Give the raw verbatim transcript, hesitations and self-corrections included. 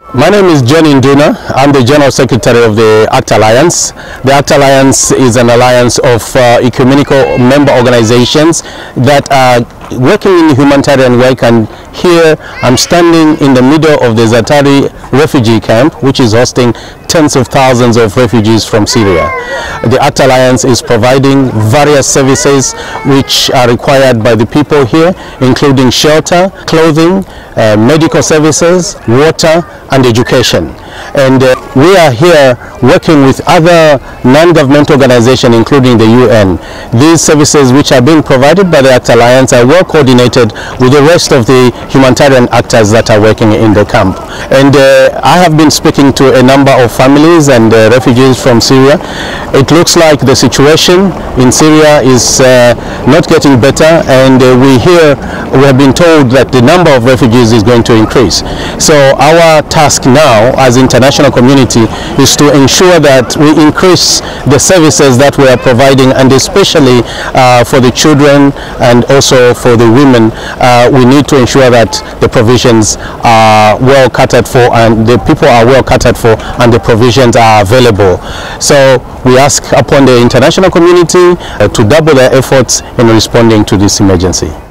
My name is John Induna. I'm the General Secretary of the ACT Alliance. The ACT Alliance is an alliance of uh, ecumenical member organizations that are working in humanitarian work, and here I'm standing in the middle of the Zaatari refugee camp, which is hosting tens of thousands of refugees from Syria. The ACT Alliance is providing various services which are required by the people here, including shelter, clothing, uh, medical services, water and education. And uh, we are here working with other non-government organizations, including the U N. These services which are being provided by the ACT Alliance are well coordinated with the rest of the humanitarian actors that are working in the camp. And uh, I have been speaking to a number of families and uh, refugees from Syria. It looks like the situation in Syria is uh, not getting better, and uh, we hear, we have been told that the number of refugees is going to increase. So our task now as international community is to ensure that we increase the services that we are providing, and especially uh, for the children and also for the women. Uh, we need to ensure that the provisions are well catered for and the people are well catered for and the provisions are available. So we ask upon the international community uh, to double their efforts in responding to this emergency.